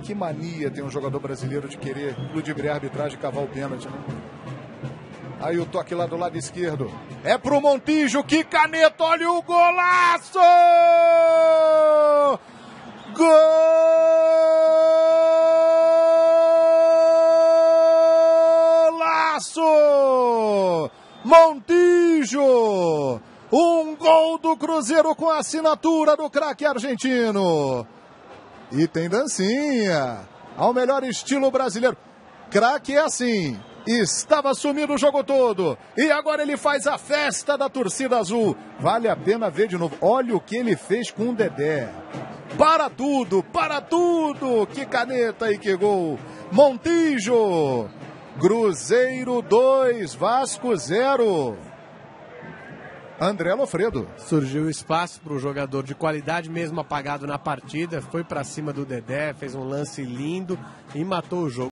Que mania tem um jogador brasileiro de querer ludibriar a arbitragem e cavar o pênalti, né? Aí o toque lá do lado esquerdo. É pro Montijo, que caneta, olha o golaço! Golaço! Montijo! Um gol do Cruzeiro com a assinatura do craque argentino. E tem dancinha, ao melhor estilo brasileiro. Craque é assim, estava sumido o jogo todo. E agora ele faz a festa da torcida azul. Vale a pena ver de novo. Olha o que ele fez com o Dedé. Para tudo, para tudo. Que caneta e que gol. Montijo. Cruzeiro 2, Vasco 0. André Lofredo. Surgiu espaço para o jogador de qualidade, mesmo apagado na partida. Foi para cima do Dedé, fez um lance lindo e matou o jogo.